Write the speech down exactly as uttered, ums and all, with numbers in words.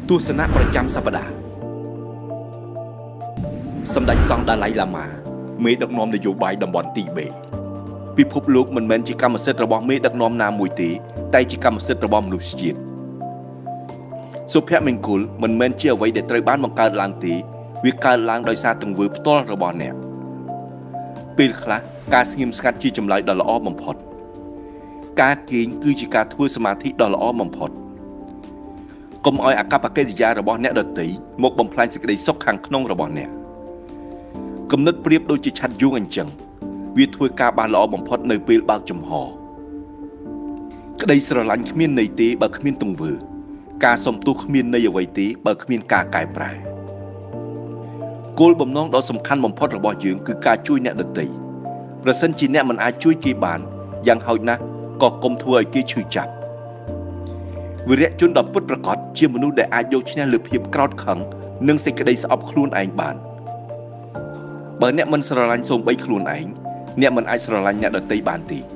ទស្សនៈប្រចាំសប្តាហ៍សម្ដេចសង្ឃដាឡៃឡាម៉ាមេដឹកនាំនយោបាយតំបន់ទីបេពិភពលោកមិនមែនជាកម្មសិទ្ធិរបស់មេដឹកនាំណាមួយទេតែជាកម្មសិទ្ធិរបស់មនុស្សជាតិសុភមង្គលមិនមែនជាអ្វីដែលត្រូវបានបង្កើតឡើងទេវាកើតឡើងដោយសារទង្វើផ្ទាល់របស់អ្នកពេលខ្លះការស្ងៀមស្ងាត់ជាចម្លើយដ៏ល្អបំផុតការគេងគឺជាការធ្វើសមាធិដ៏ល្អបំផុតកុំឲ្យអកប្បកិរិយារបស់អ្នកដទៃមកបំផ្លាញសេចក្តីសុខខាងក្នុងរបស់អ្នកគំនិតប្រៀបដូចជាឆ័ត្រយួងអញ្ចឹងវាធ្វើការបានល្អបំផុតនៅពេលបើកចំហក្តីស្រឡាញ់គ្មានន័យទេបើគ្មានទង្វើការសុំទោសគ្មានន័យអ្វីទេបើគ្មានការកែប្រែគោលបំណងដ៏សំខាន់បំផុតរបស់យើងគឺការជួយអ្នកដទៃប្រសិនជាអ្នកមិនអាចជួយគេបានយ៉ាងហោចណាស់ក៏កុំធ្វើឲ្យគេឈឺចាប់វីរៈជនដ៏ពិតប្រាកដជាមនុស្សដែលអាចយកឈ្នះលើភាពក្រោធខឹងនិងសេចក្តីស្អប់ខ្លួនឯងបានបើអ្នកមិនស្រឡាញ់សូម្បីខ្លួនឯងអ្នកមិនអាចស្រឡាញ់អ្នកដទៃបានទេ